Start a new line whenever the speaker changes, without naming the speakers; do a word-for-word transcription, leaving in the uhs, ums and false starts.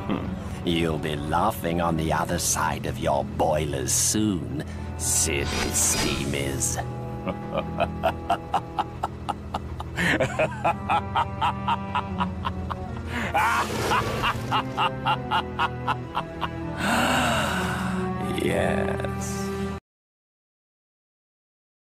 You'll be laughing on the other side of your boilers soon, silly steamers. Yes.